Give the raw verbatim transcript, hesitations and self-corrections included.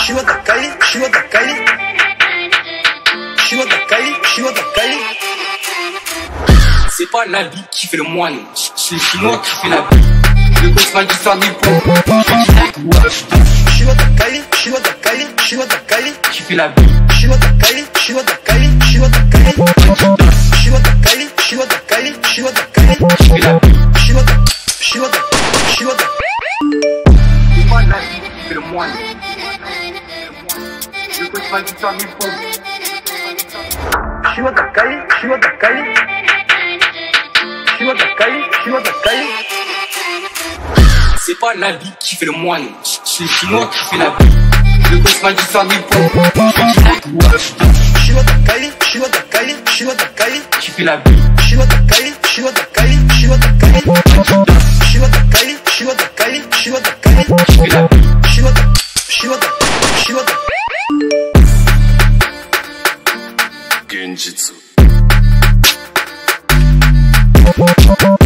Shimata Kali, Shimata Kali, Shimata Kali, Shimata Kali. C'est pas l'habit qui fait le moine, c'est le chinois qui fait la vie. Le gosse m'a dit faire des ponts. Shimata Kali, Shimata Kali, Shimata Kali, qui fait la vie. Shimata Kali, Shimata Kali, Shimata Kali, Shimata Kali, Shimata Kali, Shimata Kali, qui fait la vie. Shimata, Shimata, Shimata. C'est pas l'habit qui fait le moine. Le gosse m'a dit faire des ponts. Shimata Kali, Shimata Kali, Shimata Kali, Shimata Kali. C'est pas l'habit qui fait le moine, c'est le chinois qui fait la vie. Le gosse m'a dit faire des ponts. Shimata Kali, Shimata Kali, Shimata Kali, qui fait la vie. Shimata Kali, Shimata Kali, Shimata Kali, Shimata Kali, Shimata Kali, Shimata Kali, qui fait la vie. Shimata, Shimata, Shimata. Genjitsu.